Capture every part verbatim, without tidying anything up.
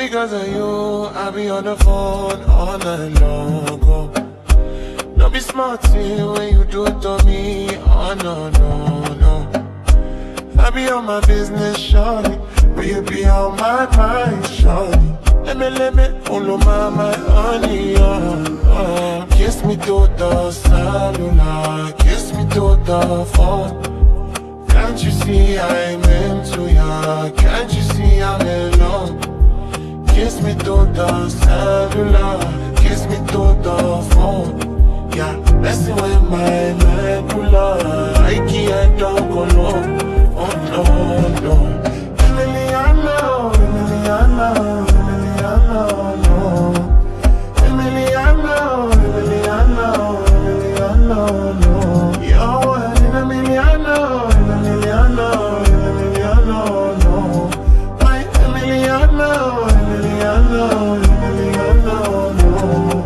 because of you, I be on the phone all night long. Oh. Don't be smart when you do it to me. Oh no, no, no. I be on my business, shawty, but you be on my mind, shawty. Let me, let me, follow my, my honey, oh, oh. Kiss me to the cellular, kiss me to the phone. Can't you see I'm into ya? Can't you see I'm in love? Kiss me to the cellular, kiss me to the phone. Yeah, messing with my medulla, I can't go low. Oh no, no. Emiliano, Emiliano, Emiliano, no. Emiliano, Emiliano, Emiliano, no. Yo, Emiliano, Emiliano, Emiliano, no. My Emiliano, Emiliano, Emiliano, no.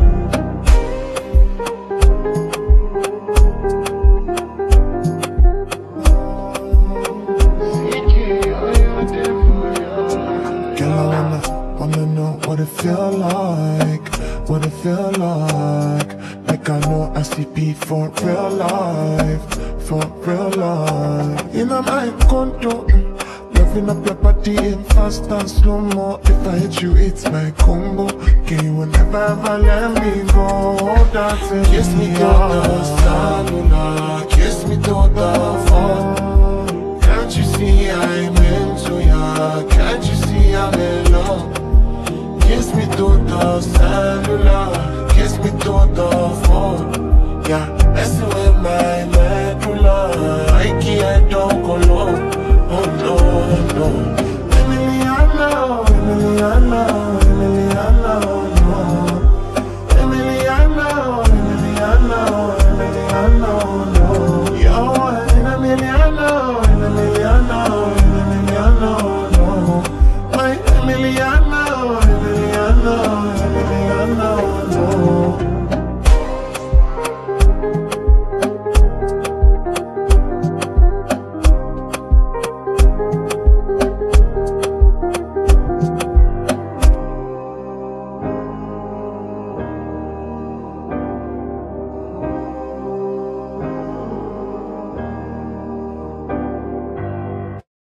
Wanna know what it feel like, what it feel like. Like I know I C P for real life, for real life. In my condo, loving up your body in fast and slow-mo. If I hit you, it's my combo. Can you never ever let me go? Dancing, kiss me to the cellular, kiss me to the phone. Can't you see I'm into ya? Can't you see I'm in love? Kiss me to the cellular, kiss me to the phone. Yeah, messing with my